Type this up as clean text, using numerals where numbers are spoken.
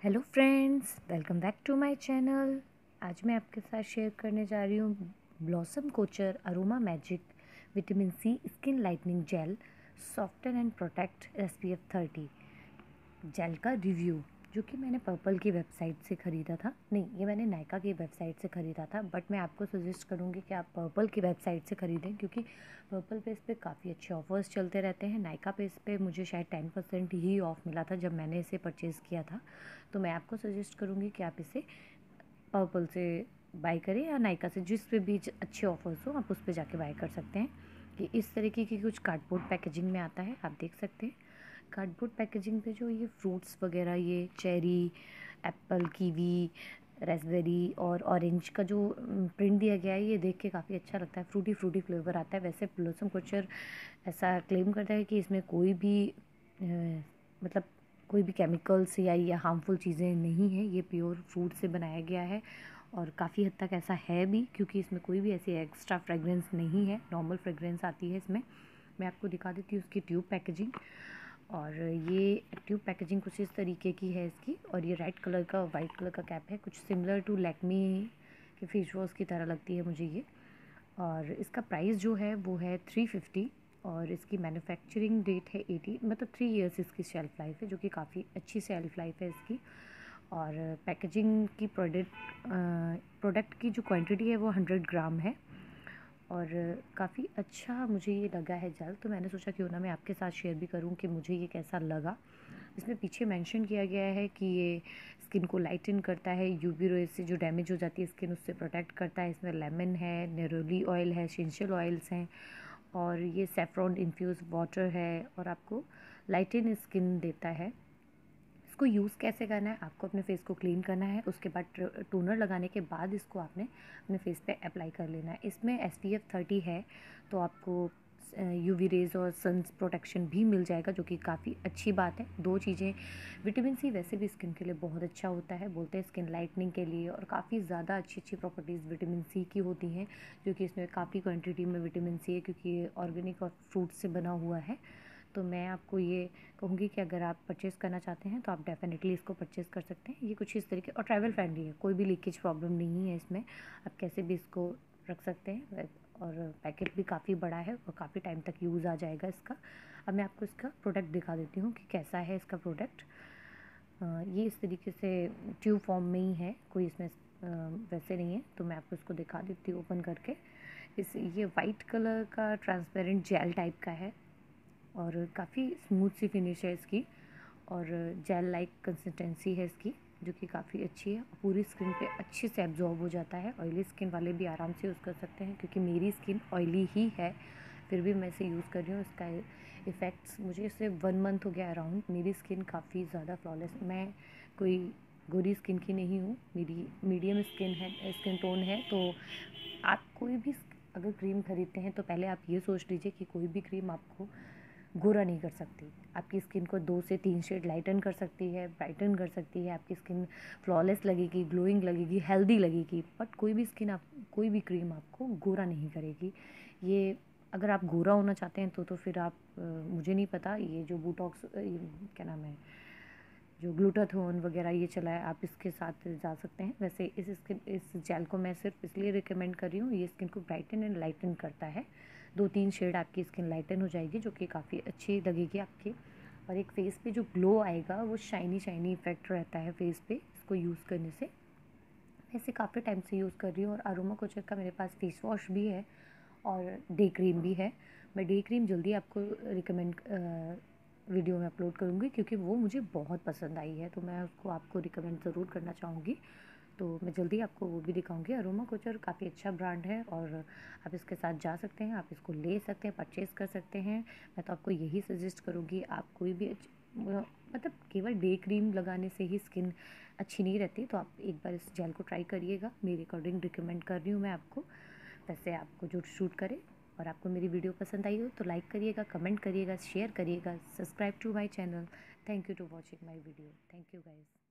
Hello friends, welcome back to my channel. आज मैं आपके साथ शेयर करने जा रही हूँ Blossom Kochhar Aroma Magic vitamin C skin lightening gel soften and protect SPF 30 gel का रिव्यू, जो कि मैंने पर्पल की वेबसाइट से ख़रीदा था। नहीं, ये मैंने नायका की वेबसाइट से ख़रीदा था, बट मैं आपको सजेस्ट करूँगी कि आप पर्पल की वेबसाइट से ख़रीदें, क्योंकि पर्पल पे इस पर काफ़ी अच्छे ऑफर्स चलते रहते हैं। नायका पे इस पर मुझे शायद 10% ही ऑफ़ मिला था जब मैंने इसे परचेज़ किया था। तो मैं आपको सजेस्ट करूँगी कि आप इसे पर्पल से बाय करें या नायका से, जिस पे भी अच्छे ऑफर्स हो आप उस पर जाके बाय कर सकते हैं। कि इस तरीके की कुछ कार्डबोर्ड पैकेजिंग में आता है, आप देख सकते हैं। कार्डबोर्ड पैकेजिंग पे जो ये फ्रूट्स वगैरह, ये चेरी, एप्पल, कीवी, रेसबेरी और ऑरेंज का जो प्रिंट दिया गया है, ये देख के काफ़ी अच्छा लगता है। फ्रूटी फ्रूटी फ्लेवर आता है। वैसे ब्लॉसम कोचर ऐसा क्लेम करता है कि इसमें कोई भी मतलब कोई भी केमिकल्स या हार्मफुल चीज़ें नहीं हैं। ये प्योर फ्रूट से बनाया गया है और काफ़ी हद तक ऐसा है भी, क्योंकि इसमें कोई भी ऐसी एक्स्ट्रा फ्रेगरेंस नहीं है। नॉर्मल फ्रेगरेंस आती है इसमें। मैं आपको दिखा देती हूँ उसकी ट्यूब पैकेजिंग। और ये ट्यूब पैकेजिंग कुछ इस तरीके की है इसकी, और ये रेड कलर का वाइट कलर का कैप है। कुछ सिमिलर टू लैक्मी के फेस वॉश की तरह लगती है मुझे ये। और इसका प्राइस जो है वो है 350, और इसकी मैन्युफैक्चरिंग डेट है 80, मतलब 3 ईयर्स इसकी शेल्फ़ लाइफ है, जो कि काफ़ी अच्छी शेल्फ़ लाइफ है इसकी। और पैकेजिंग की प्रोडक्ट की जो क्वांटिटी है वो 100 ग्राम है। और काफ़ी अच्छा मुझे ये लगा है जेल, तो मैंने सोचा क्यों ना मैं आपके साथ शेयर भी करूं कि मुझे ये कैसा लगा। इसमें पीछे मेंशन किया गया है कि ये स्किन को लाइटन करता है, यूवी रेज से जो डैमेज हो जाती है स्किन उससे प्रोटेक्ट करता है। इसमें लेमन है, नेरोली ऑयल है, एसेंशियल ऑयल्स हैं, और ये सेफ्रॉन इन्फ्यूज़ वाटर है, और आपको लाइटन स्किन देता है। इसको यूज़ कैसे करना है, आपको अपने फेस को क्लीन करना है, उसके बाद टोनर लगाने के बाद इसको आपने अपने फेस पे अप्लाई कर लेना है। इसमें SPF 30 है, तो आपको UV रेज़ और सन प्रोटेक्शन भी मिल जाएगा, जो कि काफ़ी अच्छी बात है। दो चीज़ें, विटामिन सी वैसे भी स्किन के लिए बहुत अच्छा होता है, बोलते हैं स्किन लाइटनिंग के लिए, और काफ़ी ज़्यादा अच्छी अच्छी प्रॉपर्टीज़ विटामिन सी की होती हैं, जो कि इसमें काफ़ी क्वान्टिटी में विटामिन सी है, क्योंकि ये ऑर्गेनिक और फ्रूट से बना हुआ है। तो मैं आपको ये कहूँगी कि अगर आप परचेज़ करना चाहते हैं तो आप डेफ़िनेटली इसको परचेज़ कर सकते हैं। ये कुछ इस तरीके, और ट्रैवल फ्रेंडली है, कोई भी लीकेज प्रॉब्लम नहीं है इसमें। आप कैसे भी इसको रख सकते हैं, और पैकेट भी काफ़ी बड़ा है और काफ़ी टाइम तक यूज़ आ जाएगा इसका। अब मैं आपको इसका प्रोडक्ट दिखा देती हूँ कि कैसा है इसका प्रोडक्ट। ये इस तरीके से ट्यूब फॉर्म में ही है, कोई इसमें वैसे नहीं है। तो मैं आपको इसको दिखा देती हूँ ओपन करके। ये वाइट कलर का ट्रांसपेरेंट जेल टाइप का है, और काफ़ी स्मूथ सी फिनिश है इसकी, और जेल लाइक कंसिस्टेंसी है इसकी, जो कि काफ़ी अच्छी है। पूरी स्किन पे अच्छे से एब्जॉर्ब हो जाता है। ऑयली स्किन वाले भी आराम से यूज़ कर सकते हैं, क्योंकि मेरी स्किन ऑयली ही है, फिर भी मैं इसे यूज़ कर रही हूँ। इसका इफ़ेक्ट्स मुझे इसे 1 मंथ हो गया अराउंड। मेरी स्किन काफ़ी ज़्यादा फ्लॉलेस, मैं कोई गोरी स्किन की नहीं हूँ, मेरी मीडियम स्किन टोन है। तो आप कोई भी अगर क्रीम खरीदते हैं तो पहले आप ये सोच लीजिए कि कोई भी क्रीम आपको गोरा नहीं कर सकती। आपकी स्किन को 2 से 3 शेड लाइटन कर सकती है, ब्राइटन कर सकती है। आपकी स्किन फ्लॉलेस लगेगी, ग्लोइंग लगेगी, हेल्दी लगेगी, बट कोई भी क्रीम आपको गोरा नहीं करेगी। ये अगर आप गोरा होना चाहते हैं तो फिर आप मुझे नहीं पता, ये जो बोटॉक्स क्या नाम है, जो ग्लूटाथोन वगैरह ये चला है, आप इसके साथ जा सकते हैं। वैसे इस जेल को मैं सिर्फ इसलिए रिकमेंड कर रही हूँ, ये स्किन को ब्राइटन एंड लाइटन करता है। 2-3 शेड आपकी स्किन लाइटन हो जाएगी, जो कि काफ़ी अच्छी लगेगी आपकी। और एक फेस पे जो ग्लो आएगा, वो शाइनी शाइनी इफेक्ट रहता है फेस पे इसको यूज़ करने से। मैं इसे काफ़ी टाइम से यूज़ कर रही हूँ, और अरोमा कोचर का मेरे पास फेस वॉश भी है और डे क्रीम भी है। मैं डे क्रीम जल्दी आपको रिकमेंड वीडियो में अपलोड करूँगी, क्योंकि वो मुझे बहुत पसंद आई है, तो मैं उसको आपको रिकमेंड ज़रूर करना चाहूँगी। तो मैं जल्दी आपको वो भी दिखाऊंगी। अरोमा कोचर काफ़ी अच्छा ब्रांड है, और आप इसके साथ जा सकते हैं, आप इसको ले सकते हैं, परचेज़ कर सकते हैं। मैं तो आपको यही सजेस्ट करूँगी, आप कोई भी मतलब केवल डे क्रीम लगाने से ही स्किन अच्छी नहीं रहती, तो आप एक बार इस जेल को ट्राई करिएगा। मेरे अकॉर्डिंग रिकमेंड कर रही हूँ मैं आपको। वैसे आपको जो सूट करे, और आपको मेरी वीडियो पसंद आई हो तो लाइक करिएगा, कमेंट करिएगा, शेयर करिएगा, subscribe to my channel. Thank you to watching my video. Thank you guys.